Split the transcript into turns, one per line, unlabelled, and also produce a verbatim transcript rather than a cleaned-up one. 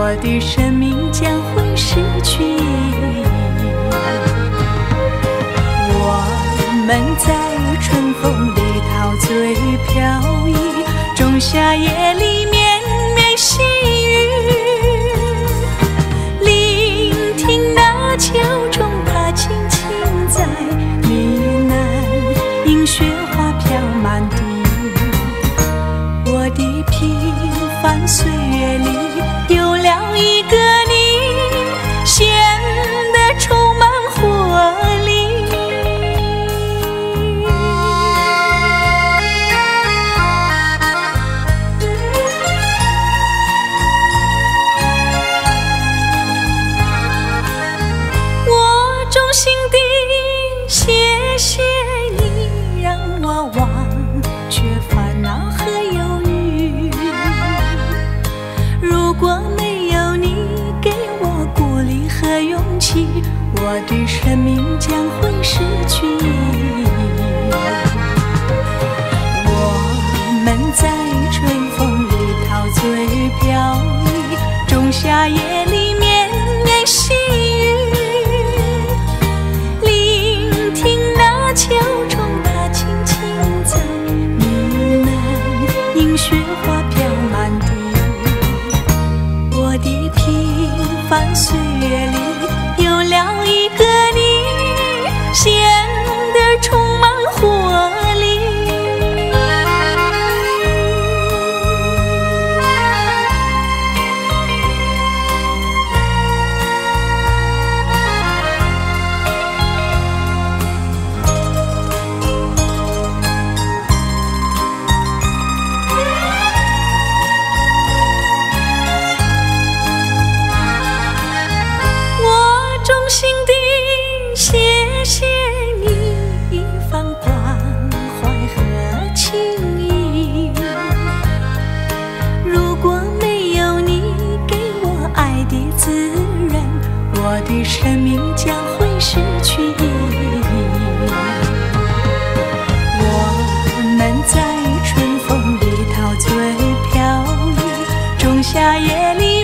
我的生命将会失去意义。我们在春风里陶醉飘逸，仲夏夜里绵绵细雨，聆听那秋虫它轻轻在呢喃，映雪花飘满地。我的平凡岁月里有了一个你，显得充满活力。我衷心地谢谢你，让我忘却烦恼和忧郁。如果没有你给我鼓励和勇气，我的生命将会失去意义。我们在春风里陶醉飘逸，仲夏夜里绵绵细雨，聆听那秋虫它轻轻在呢喃，映雪花飘满地。我的平凡岁月里有了一个你，显得充满活力。衷心地谢谢你一番关怀和情谊，如果没有你给我爱的滋润，我的生命将会失去意义。我们在春风里陶醉飘逸，仲夏夜里